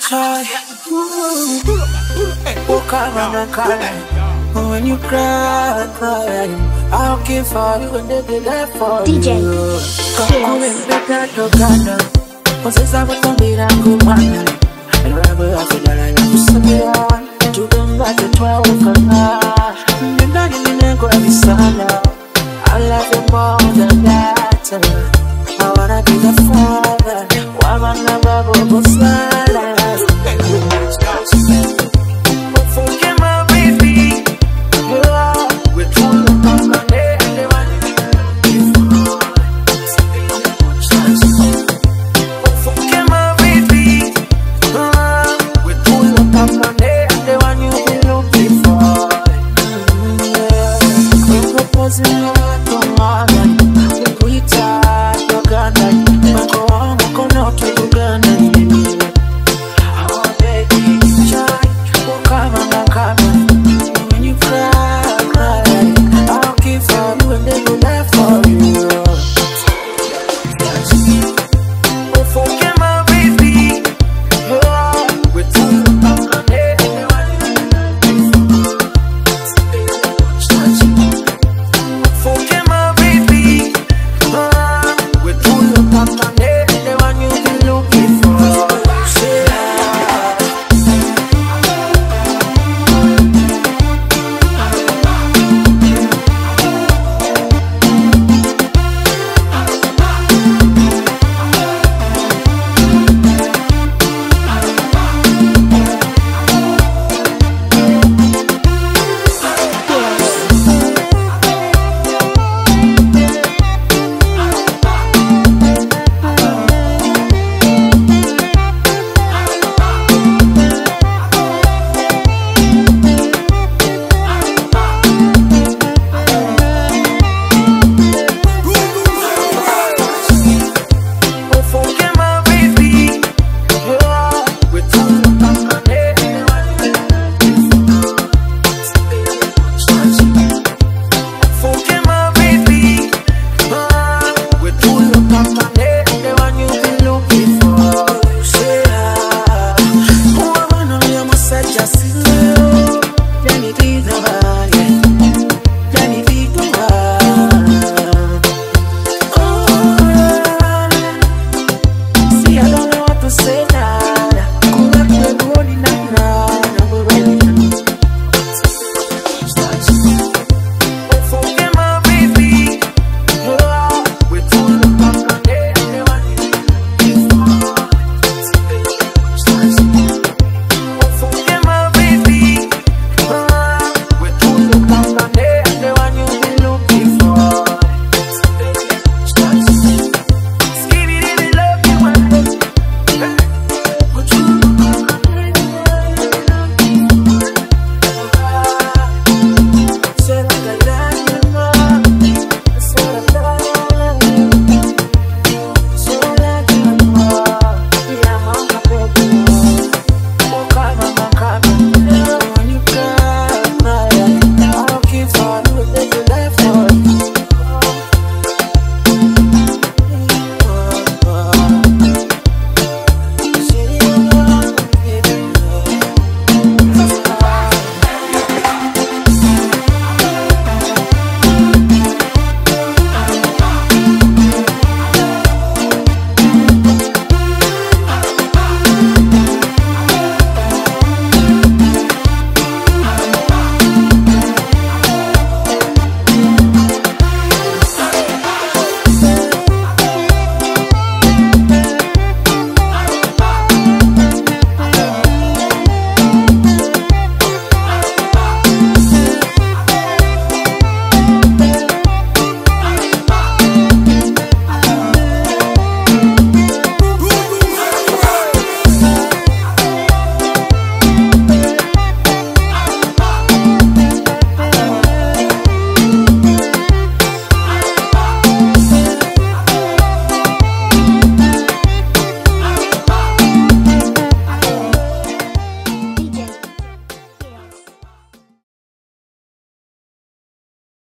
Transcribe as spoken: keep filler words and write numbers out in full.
try. Walk around and cry. When you cry, cry. I'll give for you and they'll be there for D J. you. Come in, better to Ghana. Cause it's a bit of me that go man. And wherever I feel that I have to say on. To them back to twelve o'clock. You're not in the go every summer. I love you more than that. I wanna be the father. Why my never go silent? Forget my baby. We're true to come on there. Forget my baby. We're true to come on there. The one you've been looking for. We're proposing.